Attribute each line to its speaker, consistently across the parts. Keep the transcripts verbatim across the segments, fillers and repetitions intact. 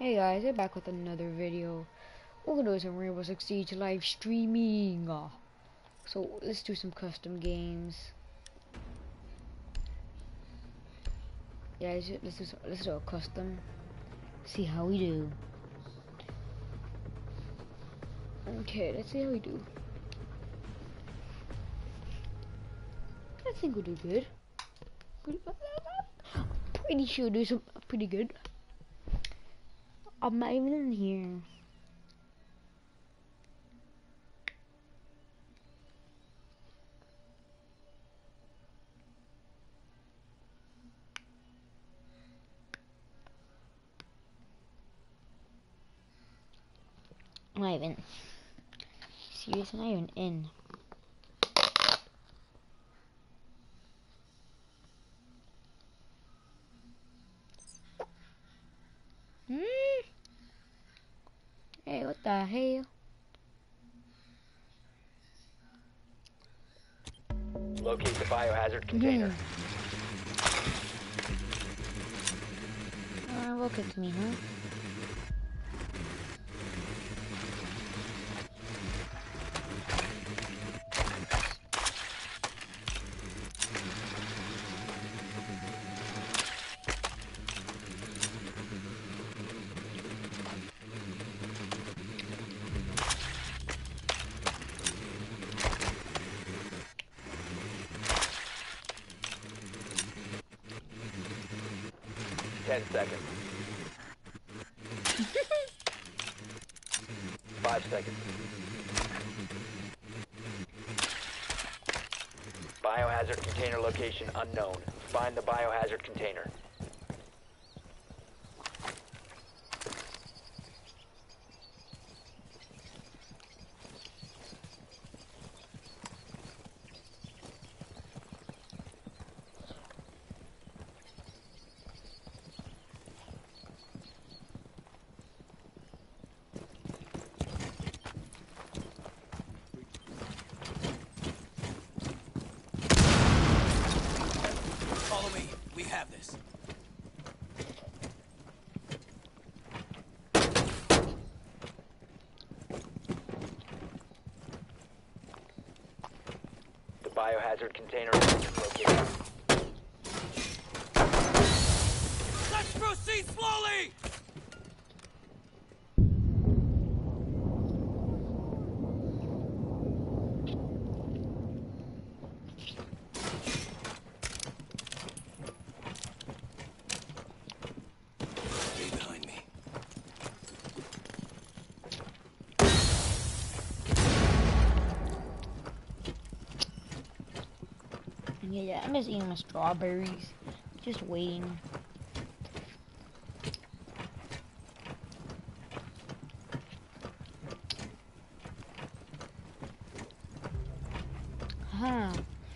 Speaker 1: Hey guys, I'm back with another video. We're gonna do some Rainbow Six Siege live streaming. Uh, So let's do some custom games. Yeah, let's, let's do some, let's do a custom. See how we do. Okay, let's see how we do. I think we'll do good. Pretty sure we'll do some pretty good. I'm not even in here. I'm not even serious. I'm not even in. Hmm? Hey, what the hell?
Speaker 2: Locate the biohazard container.
Speaker 1: Uh, look at me, huh?
Speaker 2: Ten seconds. Five seconds. Biohazard container location unknown. Find the biohazard container.
Speaker 3: Follow me. We have this.
Speaker 2: The biohazard container is located.
Speaker 3: Let's proceed slowly! Stay behind me.
Speaker 1: Yeah, yeah, I'm just eating my strawberries. Just waiting. Huh.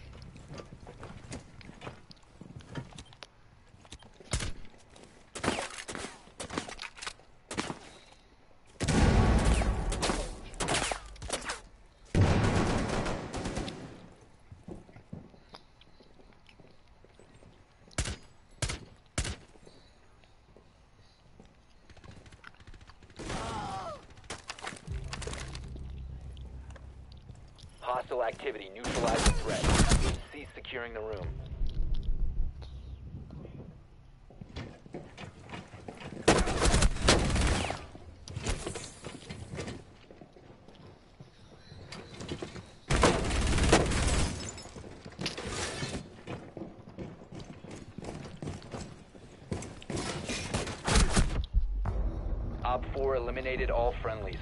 Speaker 2: Hostile activity. Neutralize the threat. Cease securing the room. Op four eliminated all friendlies.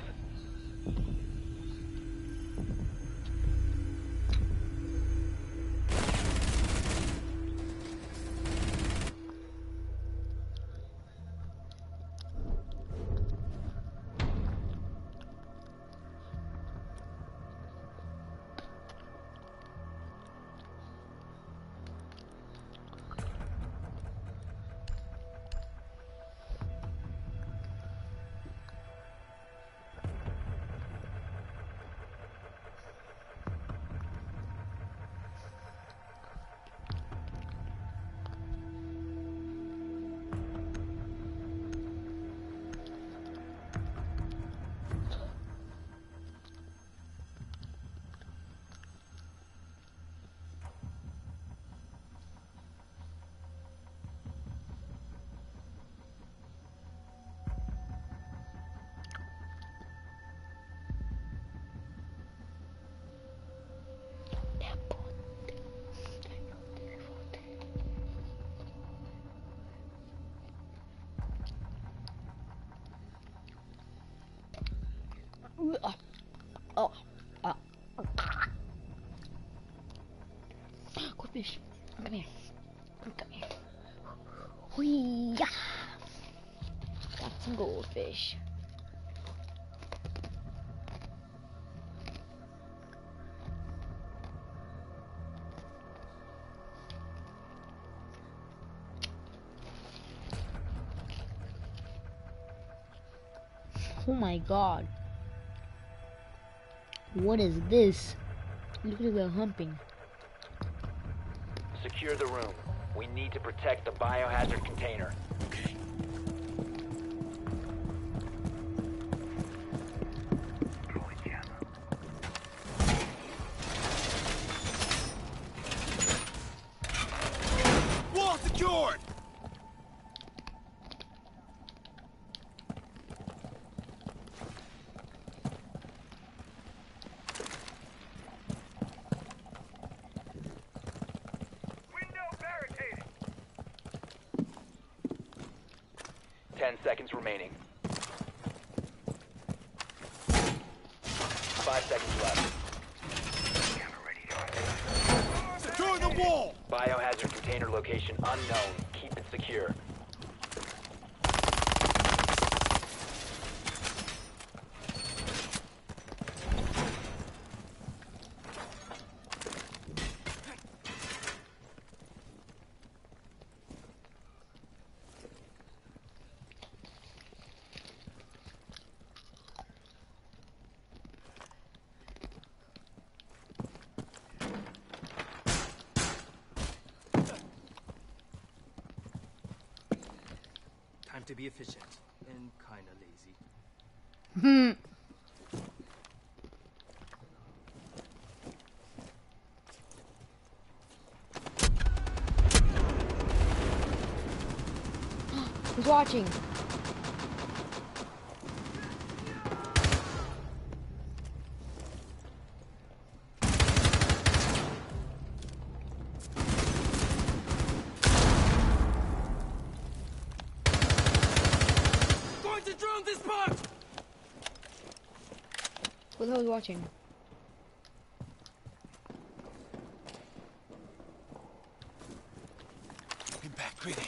Speaker 1: Hoo-yah! Got some goldfish. Oh my god. What is this? Look at the humping.
Speaker 2: Secure the room. We need to protect the biohazard container.
Speaker 3: Okay. Wall secured!
Speaker 2: Ten seconds remaining. Five seconds left.
Speaker 3: Secure the wall!
Speaker 2: Biohazard container location unknown. Keep it secure.
Speaker 3: Time to be efficient and kinda lazy.
Speaker 1: Hmm. Who's watching?
Speaker 3: Going to drone this part!
Speaker 1: Who the hell is watching?
Speaker 3: Impact grenade.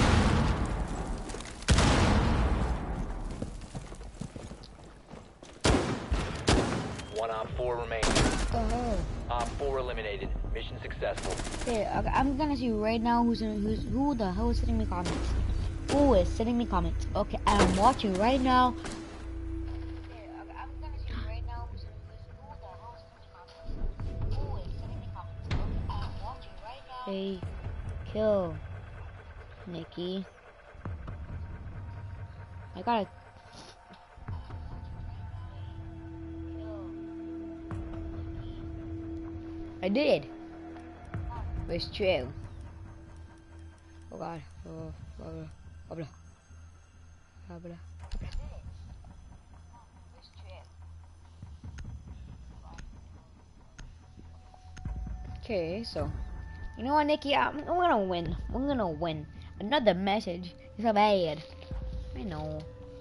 Speaker 2: One op four remaining.
Speaker 1: What the hell?
Speaker 2: Op four eliminated. Mission successful.
Speaker 1: Okay, okay, I'm gonna see right now who's in, who's who the hell is sending me comments. Who is sending me comments? Okay, I'm watching right now. Okay, okay, I'm gonna see right now who's in, who's, who the hell is sending me comments. Who is sending me comments? Okay, I'm watching right now. Hey, kill Nikki. I gotta. I did. It's true. Oh god. Oh, blah, blah, blah, blah. Blah, blah, blah. Okay, so you know what, Nikki? I'm, I'm gonna win. We're gonna win. Another message is so bad. I know.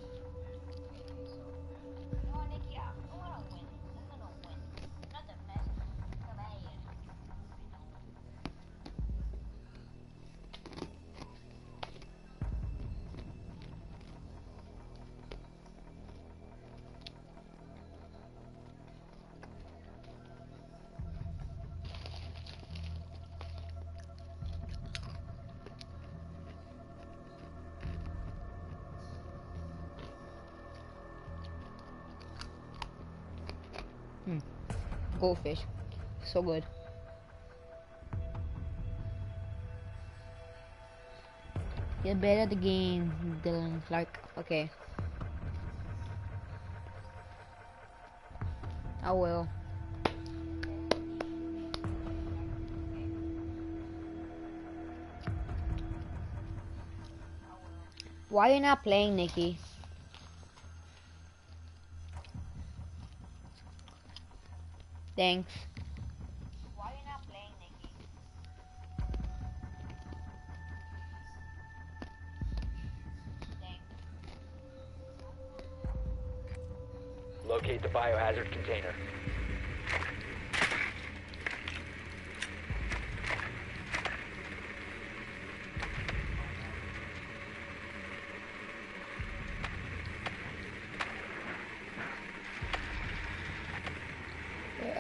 Speaker 1: Hmm. Goldfish. So good. You're better at the game, Dylan Clark. Okay. I will. Why are you not playing, Nikki? Thanks. Why are you not playing, Nikki? Thanks.
Speaker 2: Locate the biohazard container.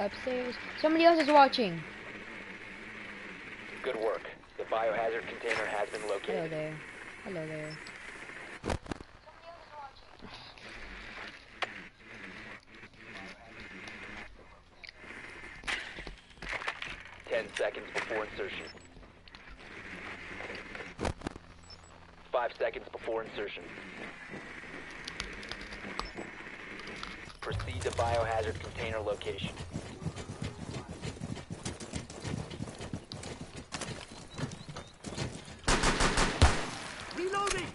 Speaker 1: upstairs. Somebody else is watching.
Speaker 2: Good work. The biohazard container has been
Speaker 1: Hello
Speaker 2: located.
Speaker 1: there. Hello there.
Speaker 2: Ten seconds before insertion. Five seconds before insertion. Proceed to biohazard container location.
Speaker 3: Reloading!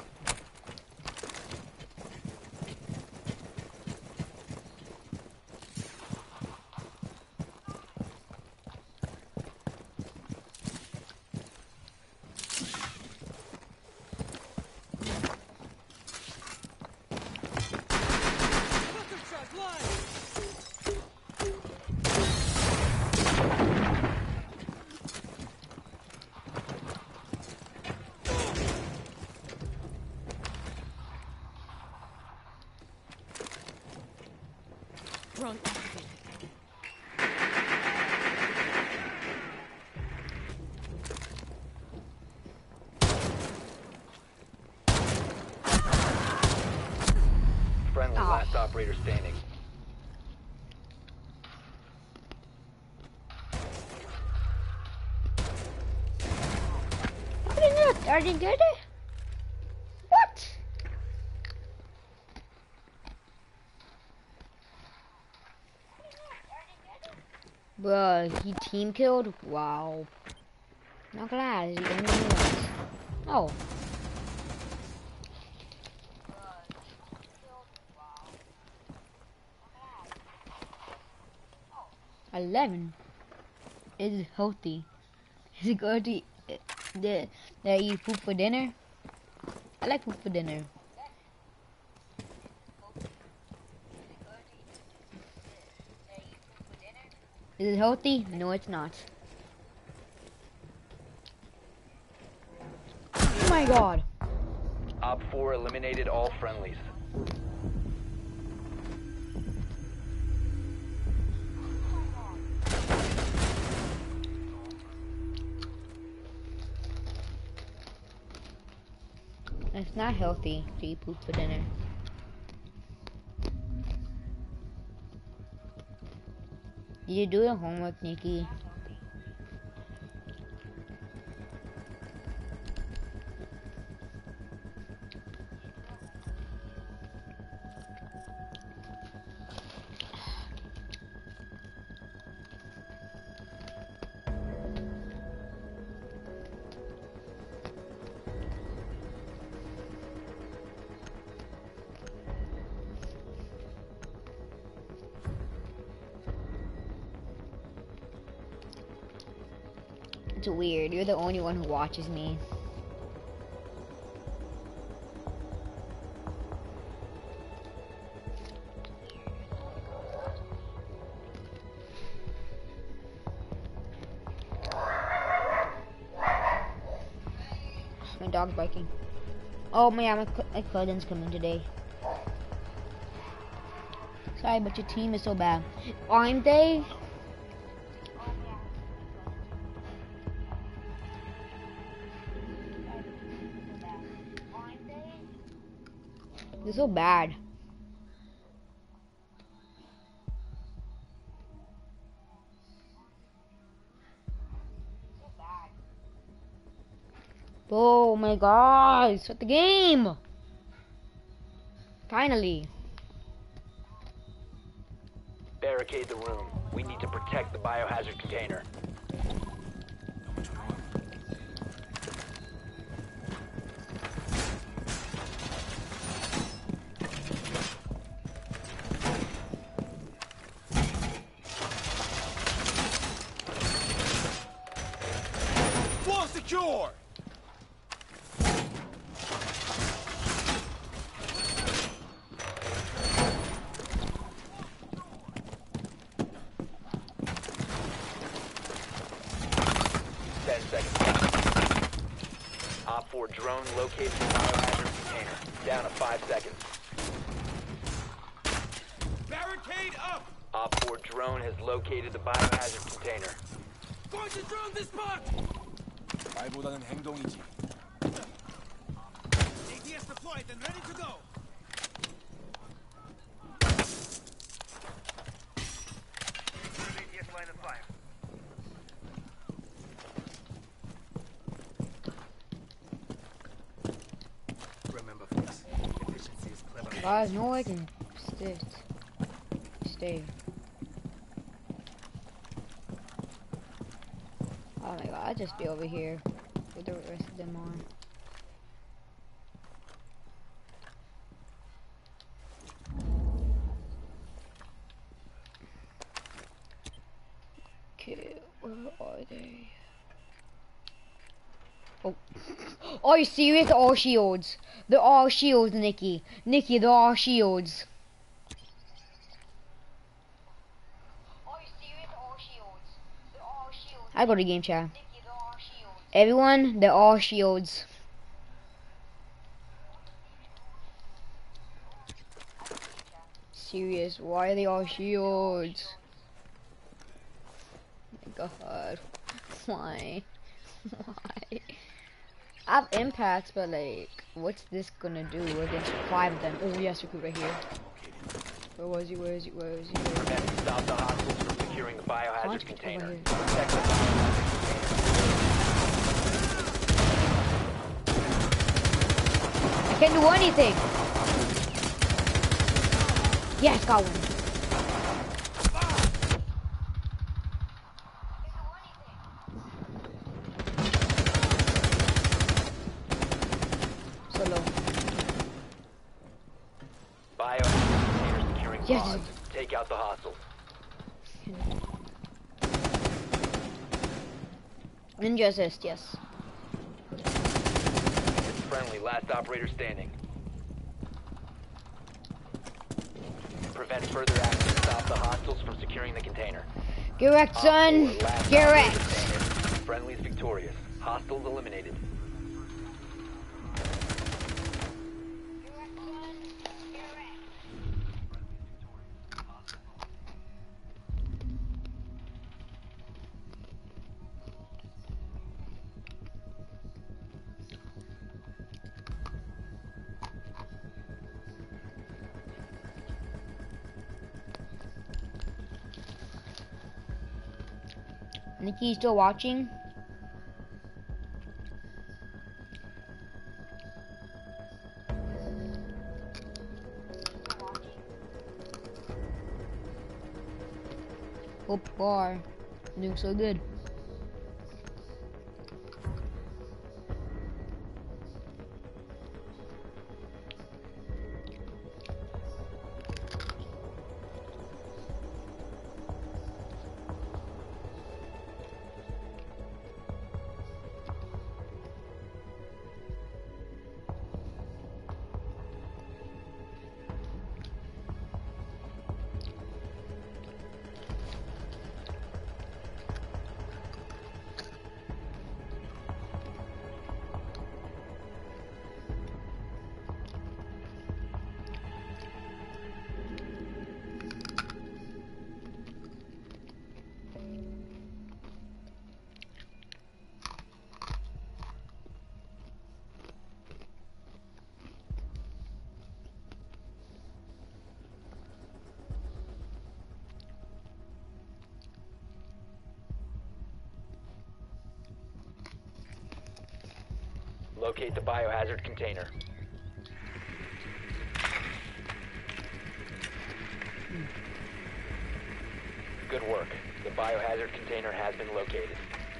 Speaker 3: Drone activated.
Speaker 2: Friendly
Speaker 1: Oh.
Speaker 2: last operator standing.
Speaker 1: I didn't get it. I didn't get it. What? Bruh, he team killed? Wow. Not gonna lie, he only once. Oh. Eleven. Is it healthy? Is it good to eat, that, that eat food for dinner? I like food for dinner. Is it healthy? No, it's not. Oh my god.
Speaker 2: Op four eliminated all friendlies.
Speaker 1: It's not healthy to eat poop for dinner. Did you do your homework, Nikki? It's weird. You're the only one who watches me. My dog's barking. Oh my, my, my cousin's coming today. Sorry, but your team is so bad. Aren't they? They're so bad. Oh my god, start the game! Finally.
Speaker 2: Barricade the room. We need to protect the biohazard container.
Speaker 3: Floor secure!
Speaker 2: Ten seconds. Op four drone located the biohazard container. Down to five seconds.
Speaker 3: Barricade up!
Speaker 2: Op four drone has located the biohazard container.
Speaker 3: Going to drone this spot!
Speaker 4: 말보다는 행동이지.
Speaker 3: A D S deployed and ready to go! A D S line of fire. Remember, folks, efficiency is clever.
Speaker 1: Guys, no I can stay. Stay. Oh my god, I'll just be over here with the rest of them on. Okay, where are they? Oh. Are you serious? They're all shields. They're all shields, Nikki. Nikki, they're all shields. I go to game chat. Everyone, they're all shields. Serious, why are they all shields? Oh my god. Why? Why? I have impacts, but like, what's this gonna do against five of them? Oh yes, recruit right here. Where was he? Where is he? Where is he? Where is he?
Speaker 2: Prevent stop the hostiles from securing the biohazard
Speaker 1: What?
Speaker 2: container.
Speaker 1: Over here.
Speaker 2: Protect the biohazard
Speaker 1: I can't do anything. Yes, got one. Solo.
Speaker 2: Biohazard container securing
Speaker 1: Yes.
Speaker 2: pods. Take out the hostiles.
Speaker 1: Ninja assist, yes.
Speaker 2: It's friendly, last operator standing. Prevent further action. Stop the hostiles from securing the container.
Speaker 1: Get wrecked,
Speaker 2: Op
Speaker 1: son.
Speaker 2: four, last
Speaker 1: Get
Speaker 2: operator
Speaker 1: wrecked.
Speaker 2: standing. Friendly's victorious. Hostiles eliminated.
Speaker 1: Nikki, you still watching? Hope you are. You're doing so good.
Speaker 2: Locate the biohazard container. Good work. The biohazard container has been located.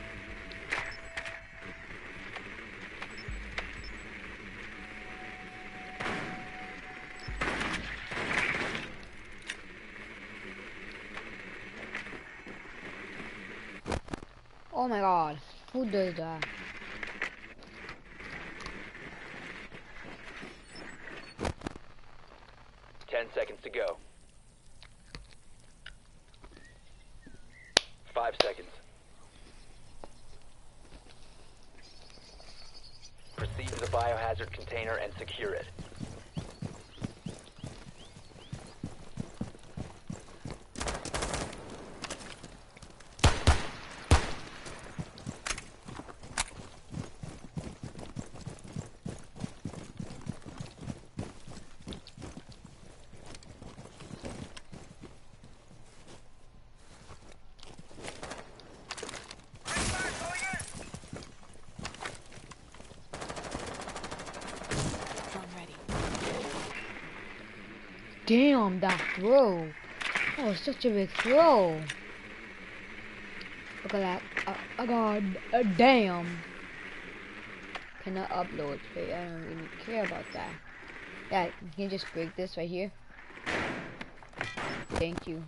Speaker 1: Oh my god. Who does that?
Speaker 2: Ten seconds to go. Five seconds. Proceed to the biohazard container and secure it.
Speaker 1: damn, that throw. That was such a big throw. Look at that. Uh, I got a damn. Cannot upload, but I don't really care about that. Yeah, you can just break this right here. Thank you.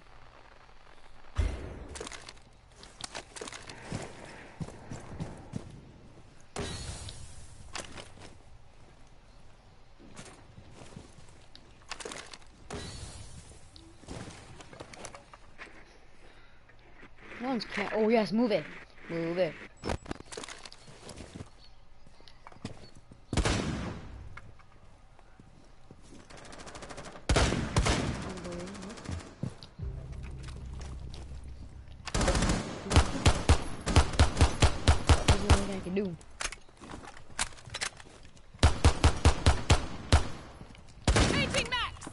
Speaker 1: No one's can't. Oh yes, move it, move it. I can do.
Speaker 5: Changing max.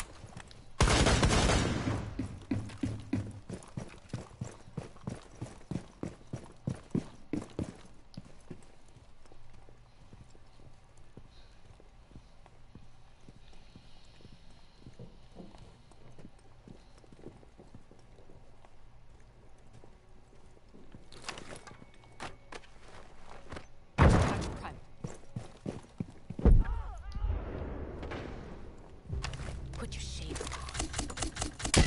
Speaker 5: Put your shades on.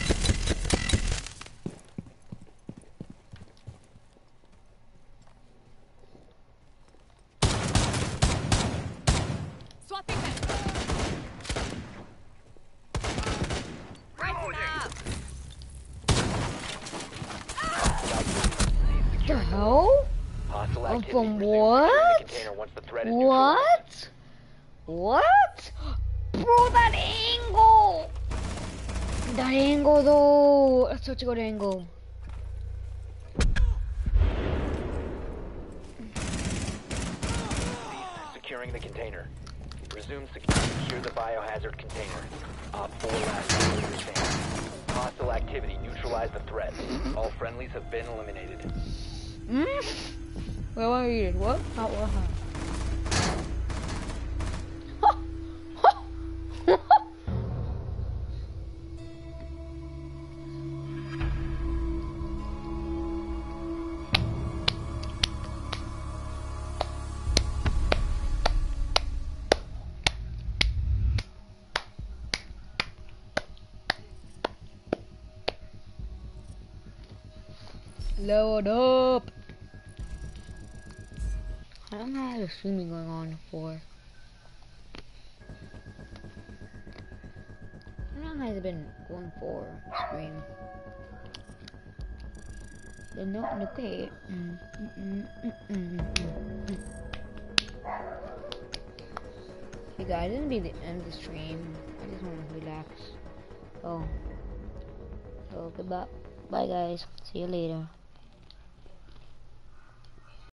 Speaker 5: Swapping back. Rising up.
Speaker 1: The hell?
Speaker 2: Hostile
Speaker 1: Oh,
Speaker 2: activity.
Speaker 1: from
Speaker 2: Resume
Speaker 1: what?
Speaker 2: securing the container once the threat is neutralized.
Speaker 1: What? What? Bro, that angle! That angle though! That's such a good angle.
Speaker 2: Securing the container. Resume sec- secure the biohazard container. Op four last operator standing. Hostile activity. Neutralize the threat. All friendlies have been eliminated.
Speaker 1: Hmm? Where are you? What? How? What? How? Load up! I don't know how the streaming going on for. How long has it been going for stream? The no okay. Mm, mm, mm, mm, mm, mm, mm. Hey guys, this is gonna be the end of the stream. I just want to relax. Oh. So goodbye. Bye guys. See you later.